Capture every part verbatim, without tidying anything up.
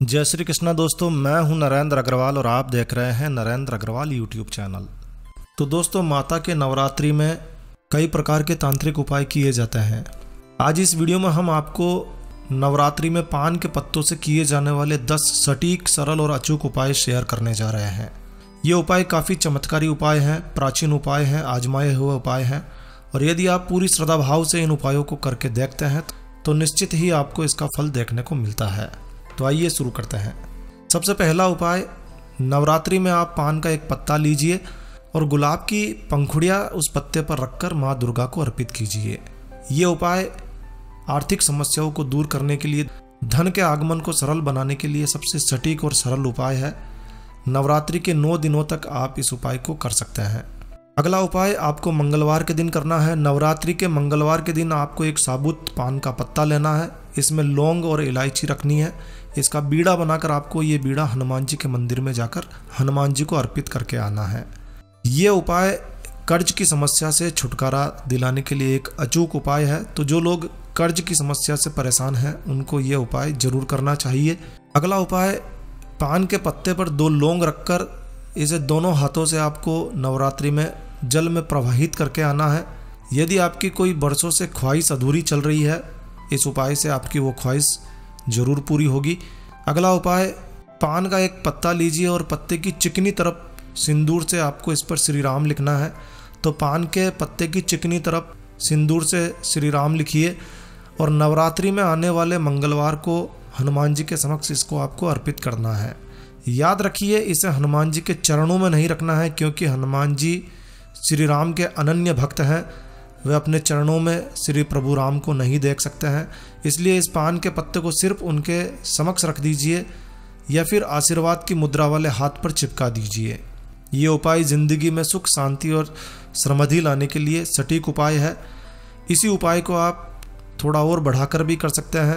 जय श्री कृष्णा दोस्तों, मैं हूं नरेंद्र अग्रवाल और आप देख रहे हैं नरेंद्र अग्रवाल यूट्यूब चैनल। तो दोस्तों, माता के नवरात्रि में कई प्रकार के तांत्रिक उपाय किए जाते हैं। आज इस वीडियो में हम आपको नवरात्रि में पान के पत्तों से किए जाने वाले दस सटीक, सरल और अचूक उपाय शेयर करने जा रहे हैं। ये उपाय काफ़ी चमत्कारी उपाय हैं, प्राचीन उपाय हैं, आजमाए हुए उपाय हैं और यदि आप पूरी श्रद्धा भाव से इन उपायों को करके देखते हैं तो निश्चित ही आपको इसका फल देखने को मिलता है। तो आइए शुरू करते हैं। सबसे पहला उपाय, नवरात्रि में आप पान का एक पत्ता लीजिए और गुलाब की पंखुड़ियाँ उस पत्ते पर रखकर माँ दुर्गा को अर्पित कीजिए। ये उपाय आर्थिक समस्याओं को दूर करने के लिए, धन के आगमन को सरल बनाने के लिए सबसे सटीक और सरल उपाय है। नवरात्रि के नौ दिनों तक आप इस उपाय को कर सकते हैं। अगला उपाय आपको मंगलवार के दिन करना है। नवरात्रि के मंगलवार के दिन आपको एक साबुत पान का पत्ता लेना है, इसमें लौंग और इलायची रखनी है। इसका बीड़ा बनाकर आपको ये बीड़ा हनुमान जी के मंदिर में जाकर हनुमान जी को अर्पित करके आना है। ये उपाय कर्ज की समस्या से छुटकारा दिलाने के लिए एक अचूक उपाय है। तो जो लोग कर्ज की समस्या से परेशान हैं उनको ये उपाय जरूर करना चाहिए। अगला उपाय, पान के पत्ते पर दो लौंग रखकर इसे दोनों हाथों से आपको नवरात्रि में जल में प्रवाहित करके आना है। यदि आपकी कोई बरसों से ख्वाहिश अधूरी चल रही है, इस उपाय से आपकी वो ख्वाहिश जरूर पूरी होगी। अगला उपाय, पान का एक पत्ता लीजिए और पत्ते की चिकनी तरफ सिंदूर से आपको इस पर श्री राम लिखना है। तो पान के पत्ते की चिकनी तरफ सिंदूर से श्री राम लिखिए और नवरात्रि में आने वाले मंगलवार को हनुमान जी के समक्ष इसको आपको अर्पित करना है। याद रखिए, इसे हनुमान जी के चरणों में नहीं रखना है, क्योंकि हनुमान जी श्री राम के अनन्य भक्त हैं। वे अपने चरणों में श्री प्रभु राम को नहीं देख सकते हैं, इसलिए इस पान के पत्ते को सिर्फ उनके समक्ष रख दीजिए या फिर आशीर्वाद की मुद्रा वाले हाथ पर चिपका दीजिए। ये उपाय जिंदगी में सुख, शांति और समृद्धि लाने के लिए सटीक उपाय है। इसी उपाय को आप थोड़ा और बढ़ाकर भी कर सकते हैं।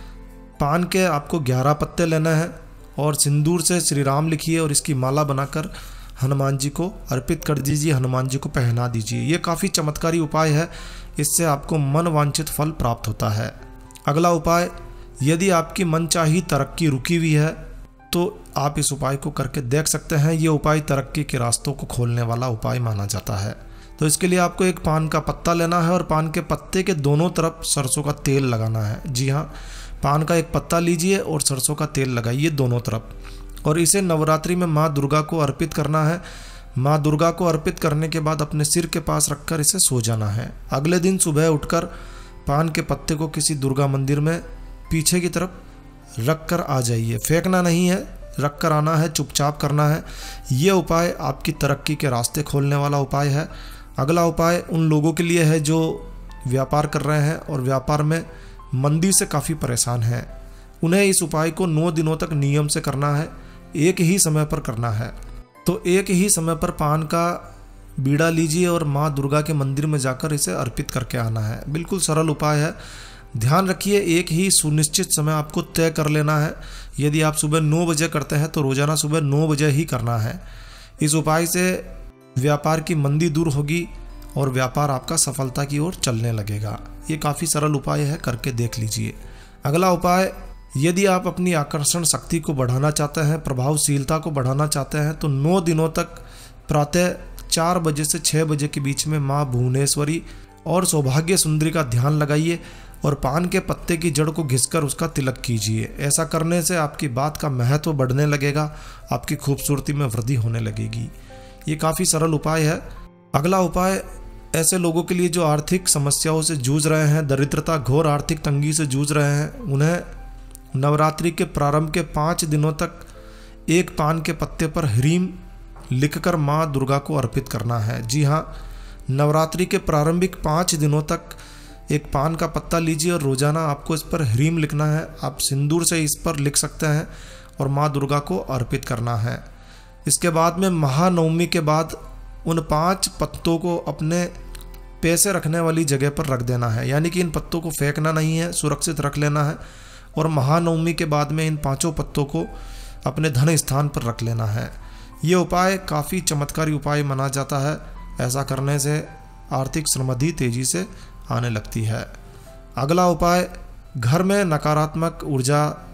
पान के आपको ग्यारह पत्ते लेना है और सिंदूर से श्री राम लिखिए और इसकी माला बनाकर हनुमान जी को अर्पित कर दीजिए, हनुमान जी को पहना दीजिए। ये काफ़ी चमत्कारी उपाय है, इससे आपको मन वांछित फल प्राप्त होता है। अगला उपाय, यदि आपकी मनचाही तरक्की रुकी हुई है तो आप इस उपाय को करके देख सकते हैं। ये उपाय तरक्की के रास्तों को खोलने वाला उपाय माना जाता है। तो इसके लिए आपको एक पान का पत्ता लेना है और पान के पत्ते के दोनों तरफ सरसों का तेल लगाना है। जी हाँ, पान का एक पत्ता लीजिए और सरसों का तेल लगाइए दोनों तरफ और इसे नवरात्रि में माँ दुर्गा को अर्पित करना है। माँ दुर्गा को अर्पित करने के बाद अपने सिर के पास रखकर इसे सो जाना है। अगले दिन सुबह उठकर पान के पत्ते को किसी दुर्गा मंदिर में पीछे की तरफ रख कर आ जाइए। फेंकना नहीं है, रख कर आना है, चुपचाप करना है। ये उपाय आपकी तरक्की के रास्ते खोलने वाला उपाय है। अगला उपाय उन लोगों के लिए है जो व्यापार कर रहे हैं और व्यापार में मंदी से काफ़ी परेशान हैं। उन्हें इस उपाय को नौ दिनों तक नियम से करना है, एक ही समय पर करना है। तो एक ही समय पर पान का बीड़ा लीजिए और माँ दुर्गा के मंदिर में जाकर इसे अर्पित करके आना है। बिल्कुल सरल उपाय है। ध्यान रखिए, एक ही सुनिश्चित समय आपको तय कर लेना है। यदि आप सुबह नौ बजे करते हैं तो रोज़ाना सुबह नौ बजे ही करना है। इस उपाय से व्यापार की मंदी दूर होगी और व्यापार आपका सफलता की ओर चलने लगेगा। ये काफ़ी सरल उपाय है, करके देख लीजिए। अगला उपाय, यदि आप अपनी आकर्षण शक्ति को बढ़ाना चाहते हैं, प्रभावशीलता को बढ़ाना चाहते हैं, तो नौ दिनों तक प्रातः चार बजे से छः बजे के बीच में माँ भुवनेश्वरी और सौभाग्य सुंदरी का ध्यान लगाइए और पान के पत्ते की जड़ को घिसकर उसका तिलक कीजिए। ऐसा करने से आपकी बात का महत्व बढ़ने लगेगा, आपकी खूबसूरती में वृद्धि होने लगेगी। ये काफ़ी सरल उपाय है। अगला उपाय, ऐसे लोगों के लिए जो आर्थिक समस्याओं से जूझ रहे हैं, दरिद्रता, घोर आर्थिक तंगी से जूझ रहे हैं, उन्हें नवरात्रि के प्रारंभ के पाँच दिनों तक एक पान के पत्ते पर ह्रीम लिखकर माँ दुर्गा को अर्पित करना है। जी हाँ, नवरात्रि के प्रारंभिक पाँच दिनों तक एक पान का पत्ता लीजिए और रोज़ाना आपको इस पर ह्रीम लिखना है। आप सिंदूर से इस पर लिख सकते हैं और माँ दुर्गा को अर्पित करना है। इसके बाद में महानवमी के बाद उन पांच पत्तों को अपने पैसे रखने वाली जगह पर रख देना है, यानी कि इन पत्तों को फेंकना नहीं है, सुरक्षित रख लेना है। और महानवमी के बाद में इन पांचों पत्तों को अपने धन स्थान पर रख लेना है। ये उपाय काफ़ी चमत्कारी उपाय माना जाता है। ऐसा करने से आर्थिक समृद्धि तेज़ी से आने लगती है। अगला उपाय, घर में नकारात्मक ऊर्जा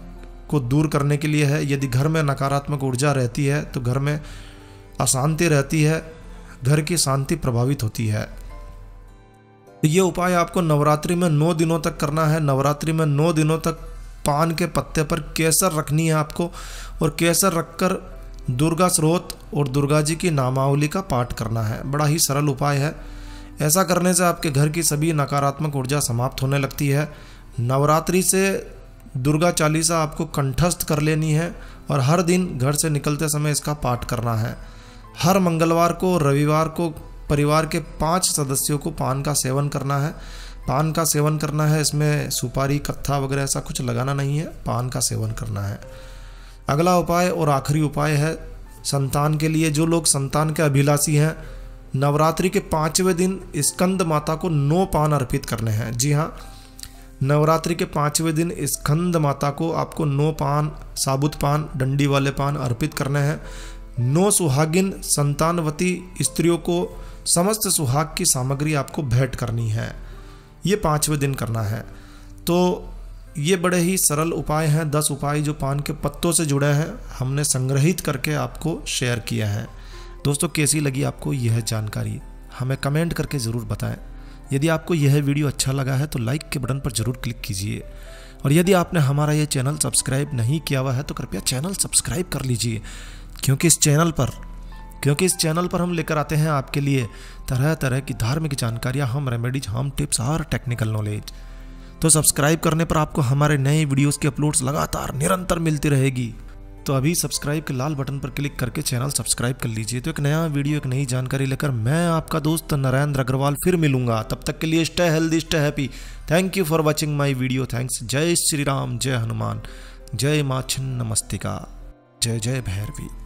को दूर करने के लिए है। यदि घर में नकारात्मक ऊर्जा रहती है तो घर में अशांति रहती है, घर की शांति प्रभावित होती है। तो ये उपाय आपको नवरात्रि में नौ दिनों तक करना है। नवरात्रि में नौ दिनों तक पान के पत्ते पर केसर रखनी है आपको, और केसर रखकर दुर्गा स्रोत और दुर्गा जी की नामावली का पाठ करना है। बड़ा ही सरल उपाय है। ऐसा करने से आपके घर की सभी नकारात्मक ऊर्जा समाप्त होने लगती है। नवरात्रि से दुर्गा चालीसा आपको कंठस्थ कर लेनी है और हर दिन घर से निकलते समय इसका पाठ करना है। हर मंगलवार को, रविवार को परिवार के पांच सदस्यों को पान का सेवन करना है। पान का सेवन करना है, इसमें सुपारी, कत्था वगैरह ऐसा कुछ लगाना नहीं है, पान का सेवन करना है। अगला उपाय और आखिरी उपाय है संतान के लिए। जो लोग संतान के अभिलाषी हैं, नवरात्रि के पांचवें दिन स्कंद माता को नौ पान अर्पित करने हैं। जी हाँ, नवरात्रि के पांचवें दिन स्कंद माता को आपको नौ पान, साबुत पान, डंडी वाले पान अर्पित करने हैं। नौ सुहागिन संतानवती स्त्रियों को समस्त सुहाग की सामग्री आपको भेंट करनी है। ये पांचवें दिन करना है। तो ये बड़े ही सरल उपाय हैं। दस उपाय जो पान के पत्तों से जुड़े हैं, हमने संग्रहित करके आपको शेयर किया है। दोस्तों, कैसी लगी आपको यह जानकारी, हमें कमेंट करके ज़रूर बताएं। यदि आपको यह वीडियो अच्छा लगा है तो लाइक के बटन पर ज़रूर क्लिक कीजिए, और यदि आपने हमारा यह चैनल सब्सक्राइब नहीं किया हुआ है तो कृपया चैनल सब्सक्राइब कर लीजिए, क्योंकि इस चैनल पर क्योंकि इस चैनल पर हम लेकर आते हैं आपके लिए तरह तरह की धार्मिक जानकारियाँ, हम रेमेडीज, हम टिप्स और टेक्निकल नॉलेज। तो सब्सक्राइब करने पर आपको हमारे नए वीडियोस की अपलोड्स लगातार निरंतर मिलती रहेगी। तो अभी सब्सक्राइब के लाल बटन पर क्लिक करके चैनल सब्सक्राइब कर लीजिए। तो एक नया वीडियो, एक नई जानकारी लेकर मैं आपका दोस्त नरेंद्र अग्रवाल फिर मिलूंगा। तब तक के लिए stay healthy, stay happy. Thank you for watching my video. Thanks. जय श्री राम, जय हनुमान, जय माँ छिन्नमस्तिका, जय जय भैरवी।